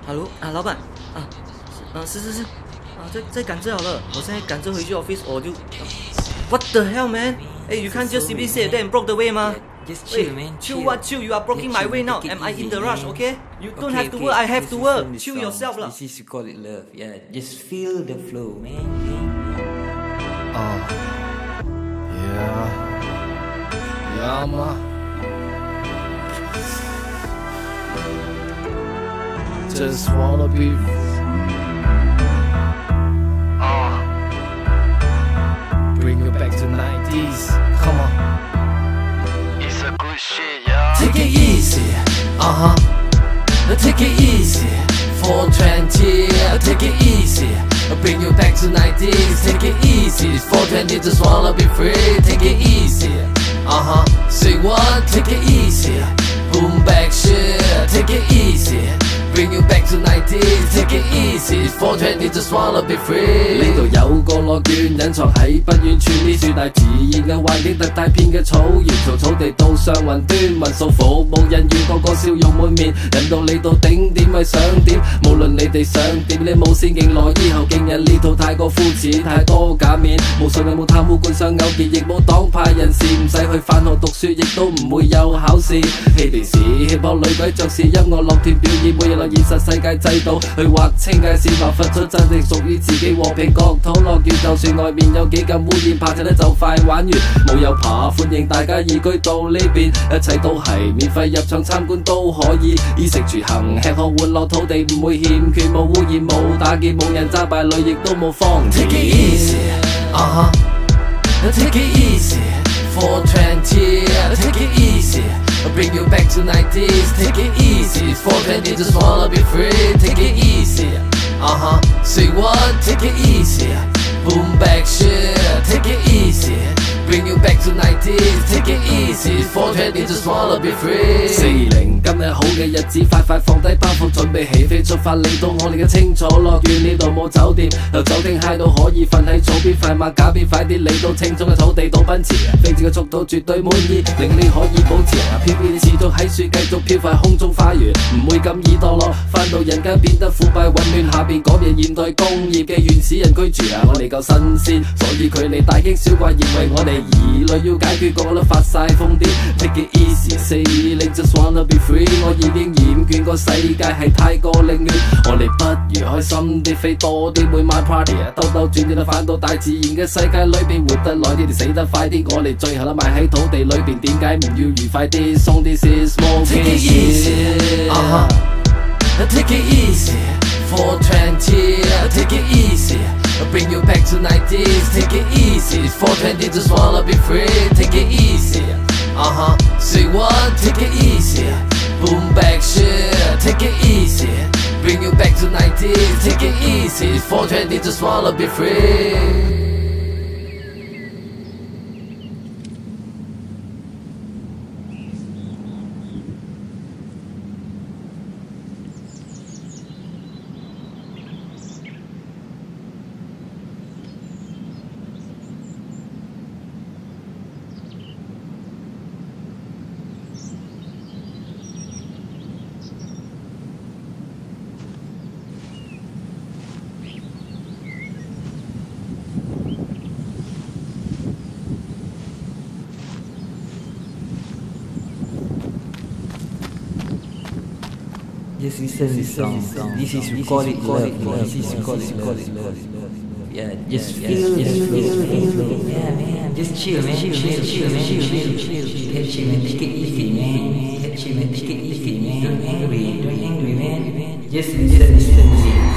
Hello 啊，老板是在赶着好了，我现在赶着回去 office，我就 What the hell, man? Hey, you can't just simply say that and block the way, ma. Just chill, man. Chill what? Chill? You are blocking my way now. Am I in the rush? Okay? You don't have to work. I have to work. Chill yourself, lah. This is you call it love. Yeah, just feel the flow, man. Yeah, ma. Just wanna be. Bring you back to 90s. Come on. It's a good shit, yeah. Take it easy. Take it easy. 420. Take it easy. Bring you back to 90s. Take it easy. 420. Just wanna be free. Take it easy. Say what? Take it easy. Boom back shit. Take it easy. Bring you back to 90s, take it easy. 420 just wanna be free. 呢度有個樂園隱藏喺不遠處，呢樹大自然嘅環境，特大片嘅草原，從草地到上雲端，民宿服務人員個個笑容滿面，引導你到頂點咪想點，無論你哋想點，你冇先勁來以後勁人呢套太過膚淺，太多假面，冇信任冇貪污官商勾結，亦冇黨派人士，唔使去返學讀書，亦都唔會有考試。嬉皮士 hiphop 女鬼爵士音樂樂團表演，每日來現實世界制度去劃清界線，劃分出真正屬於自己和平國土樂園。就算外面有幾咁污染，拍齊咧就快玩完。冇有扒，歡迎大家移居到呢邊，一切都係免費入場參觀都可以，衣食住行吃喝玩樂，土地唔會欠缺，冇污染冇打劫，冇人渣敗類，亦都冇荒田。Take it easy, take it easy, 420, take it easy. Bring you back to 90s, take it easy. 420 just wanna be free, take it easy. Say what? Take it easy. Boom back shit, take it easy. Bring you back to 90s, take it easy. 420 just wanna be free. 40今日好嘅日子，快快放低包袱，準備起飛出發，令到我哋嘅清楚樂園呢度冇酒店，由酒店嗨到可以瞓喺草邊，快馬加鞭快啲嚟到青葱嘅草地度奔馳，飛至嘅速度絕對滿意，令你可以保持飄飄持續喺樹繼續飄快空中花園，唔會咁易墮落，翻到人間變得腐敗混亂，下邊嗰邊現代工業嘅原始人居住我哋夠新鮮，所以佢哋大驚小怪，認為我哋疑慮要解決，個個都發晒瘋癲。Take it easy, 40 just wanna be free。我已經厭倦個世界係太過凌亂，我哋不如開心啲，飛多啲，每晚 party 兜兜轉轉返到大自然嘅世界裏邊，活得耐啲，死得快啲，我哋最後都埋喺土地裏邊，點解唔要愉快啲，鬆啲先 smoking Take it easy, take it easy, 420, take it easy. Bring you back to 90s, take it easy. 420 just wanna be free, take it easy. Say what? Take it easy. Boom back shit, take it easy. Bring you back to 90s, take it easy. 420 just wanna be free. Just listen this song. This is you call it love. This is you call it love. Yeah, just feel the flow. Yeah, man. Just chill, man. Chill, man. Chill, man. Take it easy, man. Chill, man. Take it easy, man. Don't angry, man. Just listen.